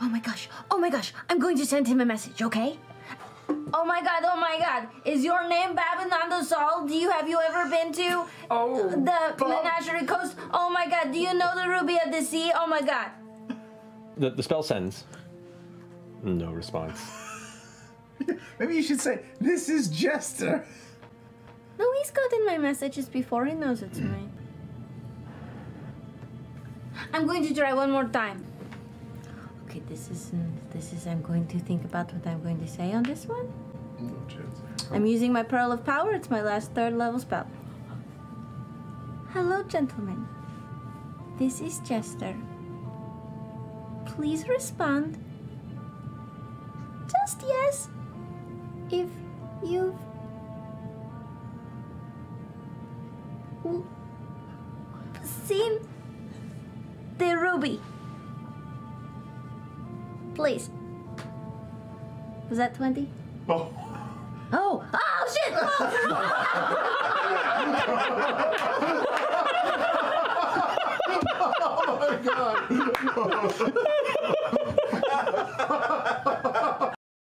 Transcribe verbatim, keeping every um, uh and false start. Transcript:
Oh my gosh, oh my gosh, I'm going to send him a message, okay? Oh my god, oh my god. Is your name Babin on the Sol? Do you have you ever been to oh, the Bob. Menagerie Coast? Oh my god, do you know the Ruby of the Sea? Oh my god. The, the spell sends. No response. Maybe you should say, this is Jester. No, he's gotten my messages before. He knows it's me. I'm going to try one more time. Okay, this is, this is, I'm going to think about what I'm going to say on this one. No chance. I'm using my Pearl of Power. It's my last third level spell. Hello, gentlemen. This is Jester. Please respond. Just yes, if you've seen the ruby. Please. Was that twenty? Oh. Oh, oh shit! Oh my god!